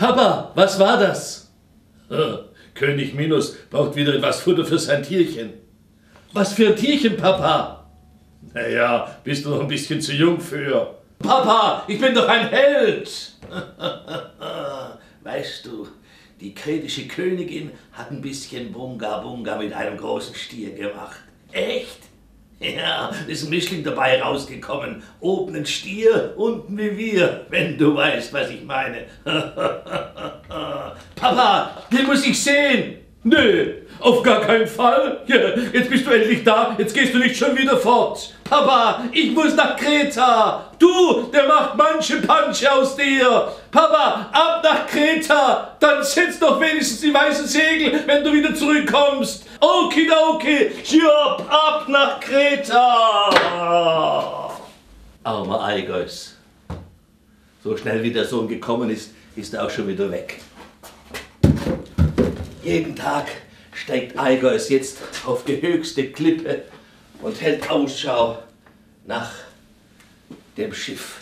Papa, was war das? König Minos braucht wieder etwas Futter für sein Tierchen. Was für ein Tierchen, Papa? Naja, bist du noch ein bisschen zu jung für. Papa, ich bin doch ein Held! Weißt du, die kretische Königin hat ein bisschen Bunga Bunga mit einem großen Stier gemacht. Echt? Ja, ist ein Mischling dabei rausgekommen. Oben ein Stier, unten wie wir, wenn du weißt, was ich meine. Papa, den muss ich sehen. Nö, auf gar keinen Fall. Ja, jetzt bist du endlich da, jetzt gehst du nicht schon wieder fort. Papa, ich muss nach Kreta. Du, der macht manche Pansche aus dir. Papa, ab nach Kreta. Dann setz doch wenigstens die weißen Segel, wenn du wieder zurückkommst. Okidoki, Job, ab nach Kreta. Armer Eigeus. So schnell wie der Sohn gekommen ist, ist er auch schon wieder weg. Jeden Tag steigt Eigeus jetzt auf die höchste Klippe und hält Ausschau nach dem Schiff.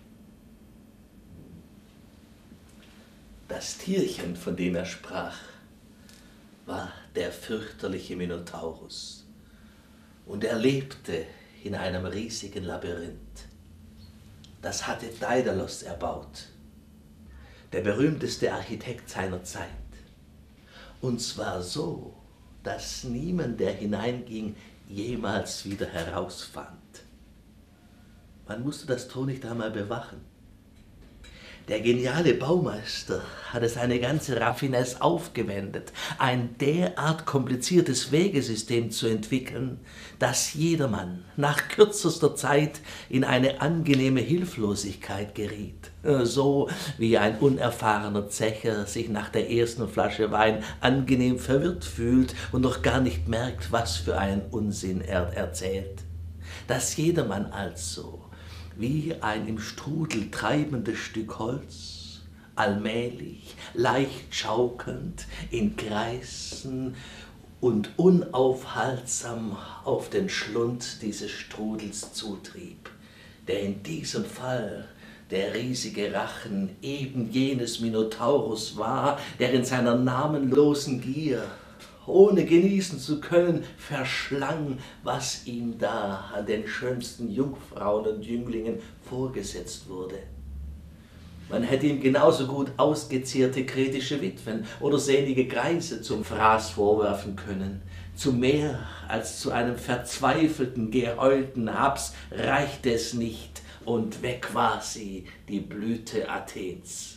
Das Tierchen, von dem er sprach, war der fürchterliche Minotaurus. Und er lebte in einem riesigen Labyrinth. Das hatte Daidalos erbaut, der berühmteste Architekt seiner Zeit. Und zwar so, dass niemand, der hineinging, jemals wieder herausfand. Man musste das Tor nicht einmal bewachen. Der geniale Baumeister hatte seine ganze Raffinesse aufgewendet, ein derart kompliziertes Wegesystem zu entwickeln, dass jedermann nach kürzester Zeit in eine angenehme Hilflosigkeit geriet. So wie ein unerfahrener Zecher sich nach der ersten Flasche Wein angenehm verwirrt fühlt und noch gar nicht merkt, was für einen Unsinn er erzählt. Dass jedermann also wie ein im Strudel treibendes Stück Holz, allmählich, leicht schaukelnd, in Kreisen und unaufhaltsam auf den Schlund dieses Strudels zutrieb, der in diesem Fall der riesige Rachen eben jenes Minotaurus war, der in seiner namenlosen Gier, ohne genießen zu können, verschlang, was ihm da an den schönsten Jungfrauen und Jünglingen vorgesetzt wurde. Man hätte ihm genauso gut ausgezehrte kretische Witwen oder sehnige Greise zum Fraß vorwerfen können. Zu mehr als zu einem verzweifelten, geheulten Haps reichte es nicht, und weg war sie, die Blüte Athens.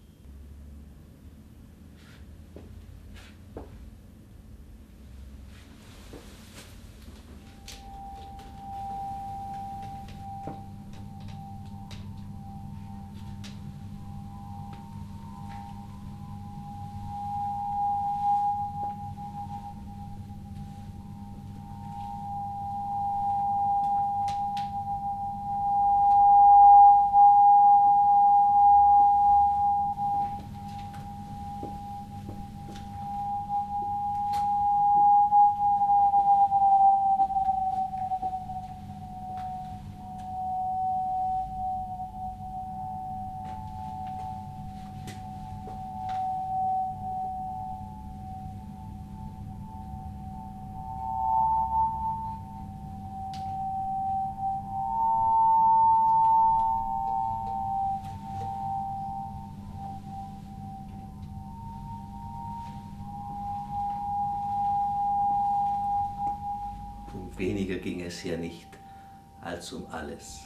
Weniger ging es hier nicht als um alles.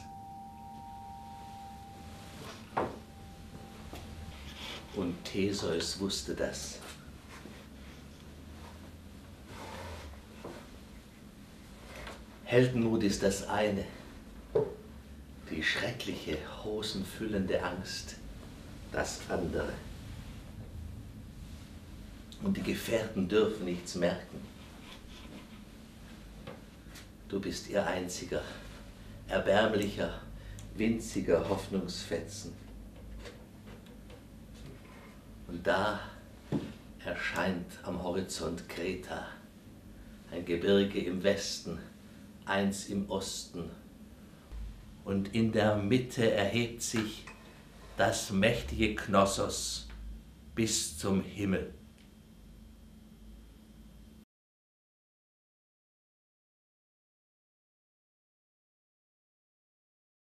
Und Theseus wusste das. Heldenmut ist das eine, die schreckliche, hosenfüllende Angst das andere. Und die Gefährten dürfen nichts merken. Du bist ihr einziger, erbärmlicher, winziger Hoffnungsfetzen. Und da erscheint am Horizont Kreta, ein Gebirge im Westen, eins im Osten. Und in der Mitte erhebt sich das mächtige Knossos, bis zum Himmel.